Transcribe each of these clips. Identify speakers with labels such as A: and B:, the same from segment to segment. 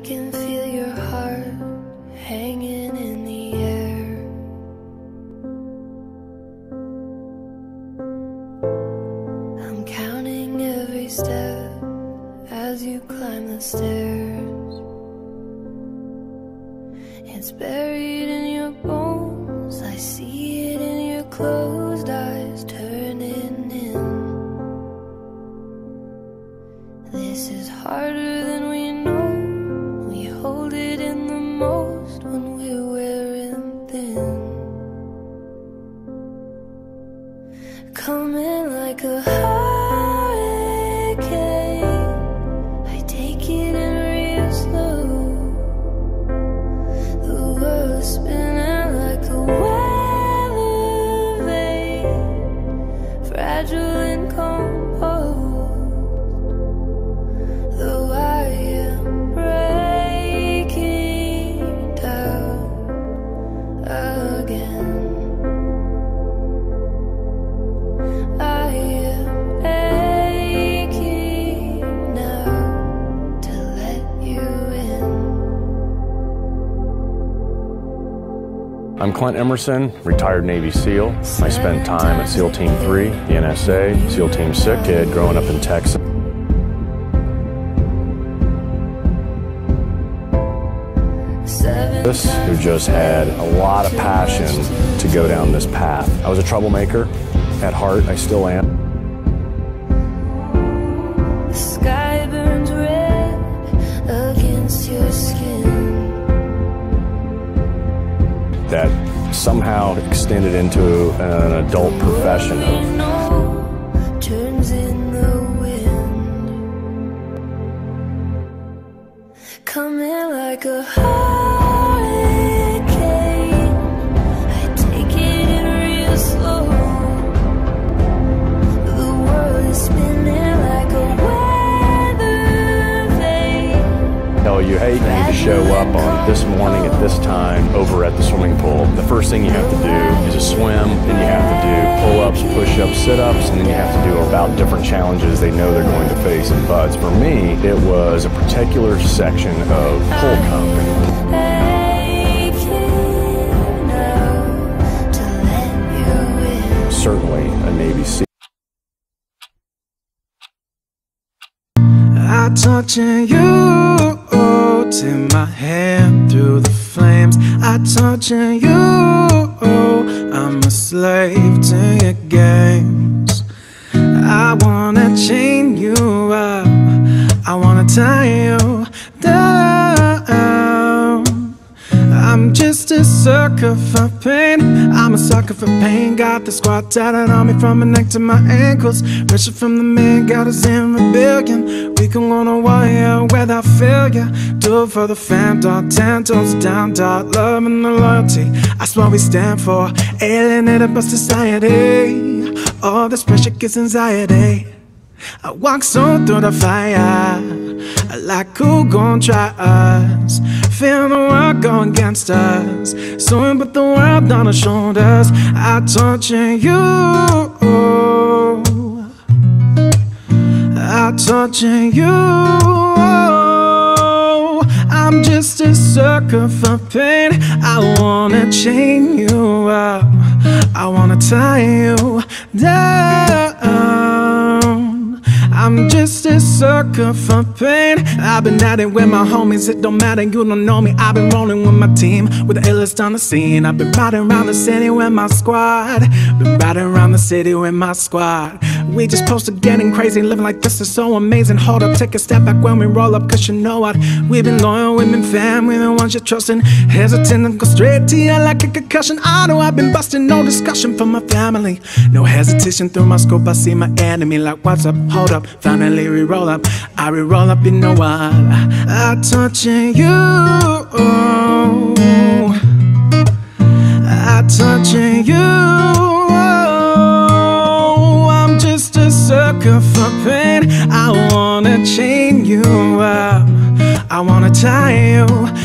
A: can feel your heart hanging in the air. I'm counting every step as you climb the stairs. It's buried in your bones, I see it in your closed eyes turning in. This is harder than we know. We hold it in the most when we're wearing thin. Coming like a hurricane, I take it in real slow. The world is spinning like a weather vane, fragile and composed. Though I am breaking down again, I am aching now to let you in.
B: I'm Clint Emerson, retired Navy SEAL. I spent time at SEAL Team 3, the NSA, SEAL Team 6, kid growing up in Texas. Who just had a lot of passion to go down this path. I was a troublemaker at heart, I still am.
A: The sky burns red against your skin.
B: That somehow extended into an adult profession of
A: turns in the wind. Coming like a hurricane, I take it in real slow. The world is spinning like a weather vane.
B: hell, you hate me to show up on this morning at this time over at the swimming pool. The first thing you have to do is a swim, then you have to do pull-ups, push-ups, sit-ups, and then you have to do about different challenges they know they're going to face in BUD/S. For me, it was a particular section of pull company. Certainly a Navy SEAL.
C: I touching you, take my hand through the flames. I touching you, I'm a slave to your games. I wanna chain you up, I wanna tie you down. I'm just a sucker for pain, I'm a sucker for pain. Got the squad tatted on me from my neck to my ankles. Pressure from the man got us in rebellion. We can go to war, yeah, without failure. Do it for the fam, dog, 10 toes down, dog. Love and the loyalty, that's what we stand for. Alienated by society, all this pressure gets anxiety. I walk so through the fire, like who gon' try us? Feel the world go against us, so we put the world on our shoulders. I torture you, I torture you. I'm just a sucker for pain. I wanna chain you up, I wanna tie you down. I'm just a sucker for pain. I've been at it with my homies, it don't matter, you don't know me. I've been rolling with my team, with the illest on the scene. I've been riding around the city with my squad, been riding around the city with my squad. We just posted getting crazy, living like this is so amazing. Hold up, take a step back when we roll up, cause you know what? We've been loyal, we've been fam, we're the ones you're trusting. Hesitant and go straight to you like a concussion. I know I've been busting, no discussion for my family. No hesitation through my scope, I see my enemy like what's up, hold up. Finally we roll up, I re-roll up, you know what? I touching you, I touching you. I'm just a sucker for pain. I wanna chain you up, I wanna tie you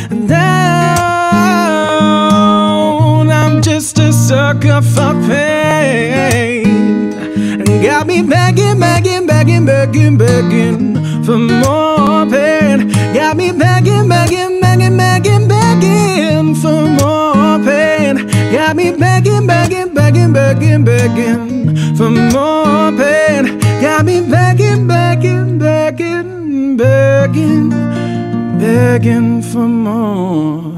C: down. I'm just a sucker for pain. Got me begging, begging, begging, begging, begging for more pain. Got me me begging, begging, begging, begging, begging for more pain. Got me begging, begging, begging, begging, begging for more pain. Got me begging, begging, begging, begging, begging for more.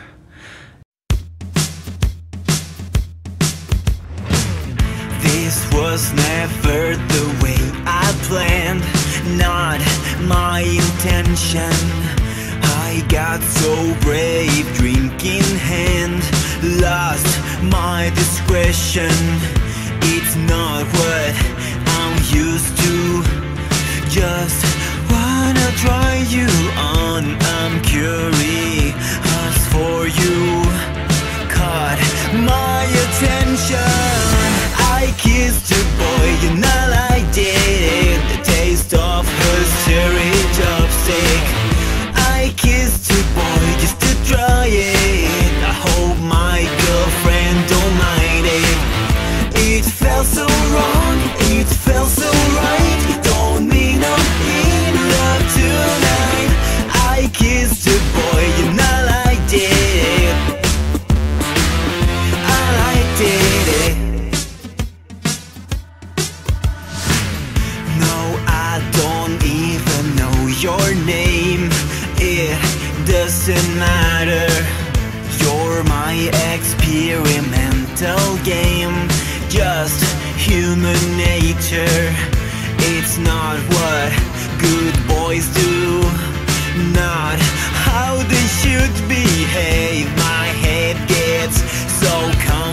D: This was never the way I planned, not my intention. I got so brave, drink in hand, lost my discretion. It's not what I'm used to, just wanna try you on. I'm curious for you, caught my attention. I kissed a boy and I liked it, the taste of her cherry chopstick. I kissed a boy just to try it, I hope my girlfriend don't mind it. It felt so wrong, it felt so right, don't mean I'm in love tonight. I kissed a boy and I liked it, I liked it. No, I don't even know your name, it doesn't matter. You're my experimental game, just human nature. It's not what good boys do, not how they should behave. My head gets so